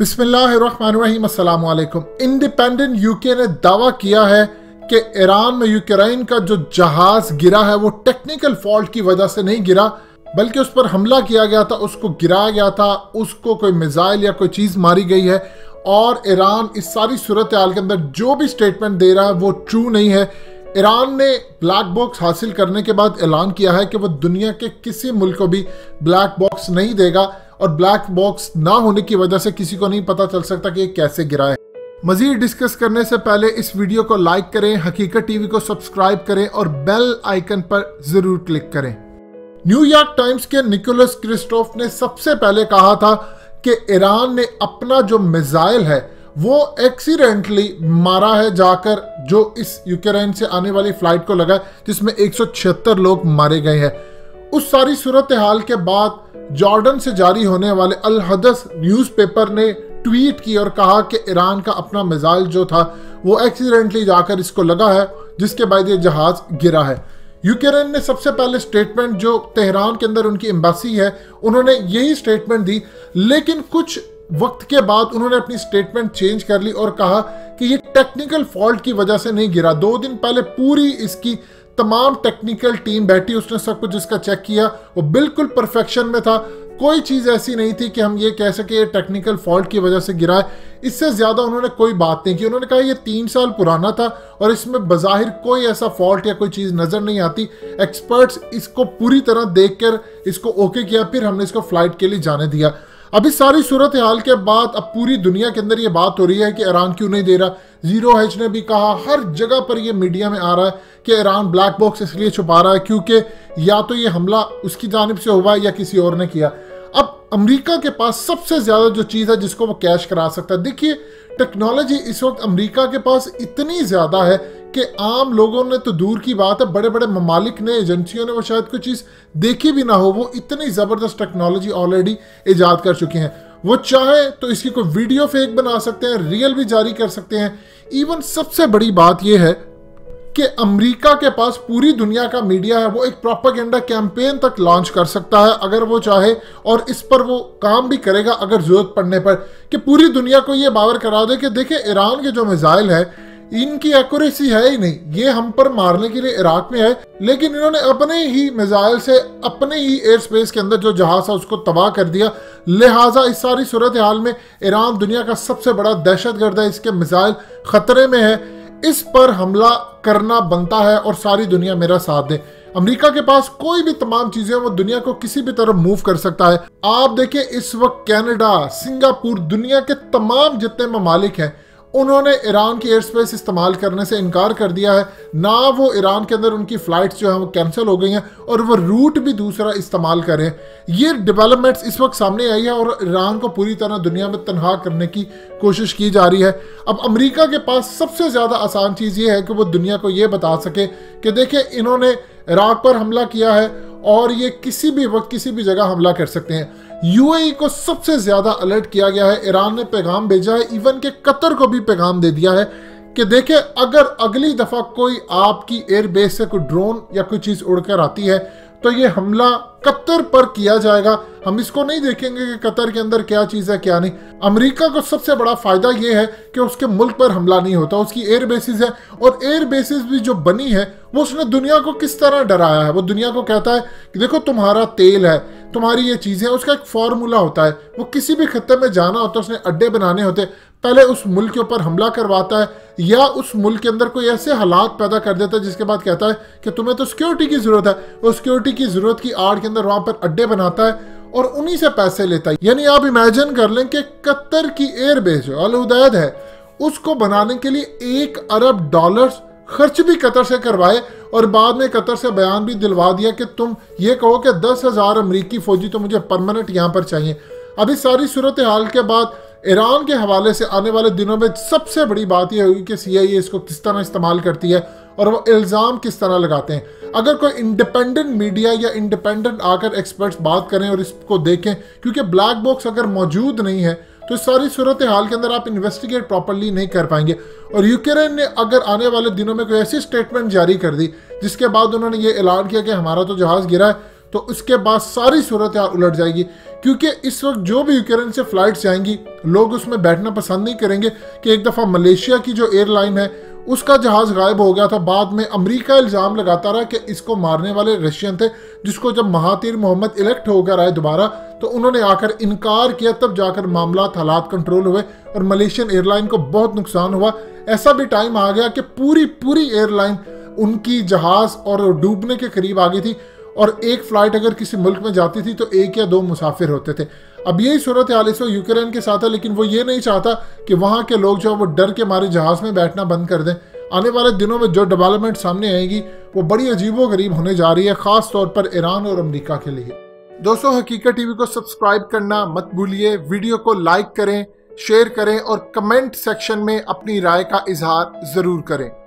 बिस्मिल्लाहिर्रहमानिर्रहीम अस्सलाम वालेकुम। इंडिपेंडेंट यूके ने दावा किया है कि ईरान में यूक्रेन का जो जहाज गिरा है वो टेक्निकल फॉल्ट की वजह से नहीं गिरा, बल्कि उस पर हमला किया गया था, उसको गिराया गया था, उसको कोई मिसाइल या कोई चीज़ मारी गई है। और ईरान इस सारी सूरत हाल के अंदर जो भी स्टेटमेंट दे रहा है वो ट्रू नहीं है। ईरान ने ब्लैक बॉक्स हासिल करने के बाद ऐलान किया है कि वो दुनिया के किसी मुल्क को भी ब्लैक बॉक्स नहीं देगा, और ब्लैक बॉक्स ना होने की वजह से किसी को नहीं पता चल सकता कि ये कैसे गिरा है। मजीद डिस्कस करने से पहले इस वीडियो को लाइक करें, हकीकत टीवी को सब्सक्राइब करें और बेल आइकन पर जरूर क्लिक करें। न्यूयॉर्क टाइम्स के निकोलस क्रिस्टोफ ने सबसे पहले कहा था कि ईरान ने अपना जो मिसाइल है वो एक्सीडेंटली मारा है जाकर, जो इस यूक्रेन से आने वाली फ्लाइट को लगा, जिसमें 176 लोग मारे गए हैं। उस सारी सूरत हाल के बाद जॉर्डन से जारी होने वाले अल हदस न्यूज़पेपर ने ट्वीट की और कहा कि ईरान का अपना मिसाइल जो था वो एक्सीडेंटली जाकर इसको लगा है, जिसके बाद ये जहाज गिरा है। यूक्रेन ने सबसे पहले स्टेटमेंट, जो तेहरान के अंदर उनकी एम्बेसी है, उन्होंने यही स्टेटमेंट दी, लेकिन कुछ वक्त के बाद उन्होंने अपनी स्टेटमेंट चेंज कर ली और कहा कि ये टेक्निकल फॉल्ट की वजह से नहीं गिरा। 2 दिन पहले पूरी इसकी तमाम टेक्निकल टीम बैठी, उसने सब कुछ इसका चेक किया, वो बिल्कुल परफेक्शन में था। कोई चीज़ ऐसी नहीं थी कि हम ये कह सके ये टेक्निकल फॉल्ट की वजह से गिरा है। इससे ज़्यादा उन्होंने कोई बात नहीं की। उन्होंने कहा ये 3 साल पुराना था और इसमें बज़ाहिर कोई ऐसा फॉल्ट या कोई चीज़ नज़र नहीं आती। एक्सपर्ट्स इसको पूरी तरह देखकर इसको ओके किया, फिर हमने इसको फ्लाइट के लिए जाने दिया। अभी सारी सूरत हाल के बाद अब पूरी दुनिया के अंदर ये बात हो रही है कि ईरान क्यों नहीं दे रहा। जीरो एच ने भी कहा, हर जगह पर ये मीडिया में आ रहा है कि ईरान ब्लैक बॉक्स इसलिए छुपा रहा है क्योंकि या तो ये हमला उसकी जानिब से हुआ या किसी और ने किया। अब अमेरिका के पास सबसे ज़्यादा जो चीज़ है जिसको वो कैश करा सकता है, देखिए टेक्नोलॉजी इस वक्त अमेरिका के पास इतनी ज़्यादा है कि आम लोगों ने तो दूर की बात है, बड़े बड़े ममालिक ने, एजेंसियों ने वो शायद कोई चीज़ देखी भी ना हो, वो इतनी ज़बरदस्त टेक्नोलॉजी ऑलरेडी ईजाद कर चुके हैं। वो चाहे तो इसकी कोई वीडियो फेक बना सकते हैं, रियल भी जारी कर सकते हैं। इवन सबसे बड़ी बात यह है कि अमेरिका के पास पूरी दुनिया का मीडिया है, वो एक प्रोपेगेंडा कैंपेन तक लॉन्च कर सकता है अगर वो चाहे, और इस पर वो काम भी करेगा अगर जरूरत पड़ने पर, कि पूरी दुनिया को ये बावर करा दे कि देखिए ईरान के जो मिसाइल है इनकी एक्यूरेसी है ही नहीं, ये हम पर मारने के लिए इराक में है, लेकिन इन्होंने अपने ही मिसाइल से अपने ही एयर स्पेस के अंदर जो जहाज था उसको तबाह कर दिया। लिहाजा इस सारी सूरत हाल में ईरान दुनिया का सबसे बड़ा दहशतगर्द है, इसके मिसाइल खतरे में है, इस पर हमला करना बनता है और सारी दुनिया मेरा साथ दे। अमेरिका के पास कोई भी तमाम चीजें वो दुनिया को किसी भी तरफ मूव कर सकता है। आप देखिए इस वक्त कनाडा, सिंगापुर, दुनिया के तमाम जितने ममालिक हैं उन्होंने ईरान की एयर स्पेस इस्तेमाल करने से इनकार कर दिया है। ना वो ईरान के अंदर उनकी फ़्लाइट्स जो है वो कैंसिल हो गई हैं और वो रूट भी दूसरा इस्तेमाल करें। ये डेवलपमेंट्स इस वक्त सामने आई है और ईरान को पूरी तरह दुनिया में तनहा करने की कोशिश की जा रही है। अब अमेरिका के पास सबसे ज़्यादा आसान चीज़ ये है कि वो दुनिया को ये बता सके कि देखिए इन्होंने इराक पर हमला किया है और ये किसी भी वक्त किसी भी जगह हमला कर सकते हैं। यूएई को सबसे ज्यादा अलर्ट किया गया है, ईरान ने पैगाम भेजा है, इवन के कतर को भी पैगाम दे दिया है कि देखें अगर अगली दफा कोई आपकी एयरबेस से कोई ड्रोन या कोई चीज उड़कर आती है तो ये हमला कतर पर किया जाएगा। हम इसको नहीं देखेंगे कि कतर के अंदर क्या चीज़ है क्या नहीं। अमेरिका को सबसे बड़ा फायदा ये है कि उसके मुल्क पर हमला नहीं होता, उसकी एयर बेसिस है, और एयर बेसिस भी जो बनी है वो उसने दुनिया को किस तरह डराया है। वो दुनिया को कहता है कि देखो तुम्हारा तेल है, तुम्हारी ये चीज़ें, उसका एक फार्मूला होता है। वो किसी भी खत्ते में जाना होता है, उसने अड्डे बनाने होते, पहले उस मुल्क के ऊपर हमला करवाता है या उस मुल्क के अंदर कोई ऐसे हालात पैदा कर देता है जिसके बाद कहता है कि तुम्हें तो सिक्योरिटी की जरूरत है। वो सिक्योरिटी की जरूरत की आड़ के अंदर वहां पर अड्डे बनाता है और उन्हीं से पैसे लेता है। यानी आप इमेजिन कर लें कि कतर की एयरबेस जो अल उदैद है उसको बनाने के लिए $1 अरब खर्च भी कतर से करवाए और बाद में कतर से बयान भी दिलवा दिया कि तुम ये कहो कि 10,000 अमरीकी फौजी तो मुझे परमानेंट यहाँ पर चाहिए। अभी सारी सूरत हाल के बाद ईरान के हवाले से आने वाले दिनों में सबसे बड़ी बात यह होगी कि CIA इसको किस तरह इस्तेमाल करती है और वो इल्ज़ाम किस तरह लगाते हैं। अगर कोई इंडिपेंडेंट मीडिया या इंडिपेंडेंट आकर एक्सपर्ट्स बात करें और इसको देखें, क्योंकि ब्लैक बॉक्स अगर मौजूद नहीं है तो सारी सूरत हाल के अंदर आप इन्वेस्टिगेट प्रॉपर्ली नहीं कर पाएंगे। और यूक्रेन ने अगर आने वाले दिनों में कोई ऐसी स्टेटमेंट जारी कर दी जिसके बाद उन्होंने ये ऐलान किया कि हमारा तो जहाज़ गिरा है, तो उसके बाद सारी सूरत हाल उलट जाएगी। क्योंकि इस वक्त जो भी यूक्रेन से फ्लाइट्स जाएंगी, लोग उसमें बैठना पसंद नहीं करेंगे कि एक दफ़ा मलेशिया की जो एयरलाइन है उसका जहाज गायब हो गया था, बाद में अमेरिका इल्ज़ाम लगाता रहा कि इसको मारने वाले रशियन थे, जिसको जब महातीर मोहम्मद इलेक्ट होकर आए दोबारा तो उन्होंने आकर इनकार किया, तब जाकर मामला हालात कंट्रोल हुए और मलेशियन एयरलाइन को बहुत नुकसान हुआ। ऐसा भी टाइम आ गया कि पूरी एयरलाइन उनकी जहाज और डूबने के करीब आ गई थी और एक फ्लाइट अगर किसी मुल्क में जाती थी तो 1 या 2 मुसाफिर होते थे। अब यही सूरत हाल इस वक्त यूक्रेन के साथ है, लेकिन वो ये नहीं चाहता कि वहाँ के लोग जो है वो डर के मारे जहाज़ में बैठना बंद कर दें। आने वाले दिनों में जो डेवलपमेंट सामने आएगी वो बड़ी अजीबोगरीब होने जा रही है, ख़ास तौर पर ईरान और अमेरिका के लिए। दोस्तों, हकीकत टीवी को सब्सक्राइब करना मत भूलिए, वीडियो को लाइक करें, शेयर करें और कमेंट सेक्शन में अपनी राय का इजहार ज़रूर करें।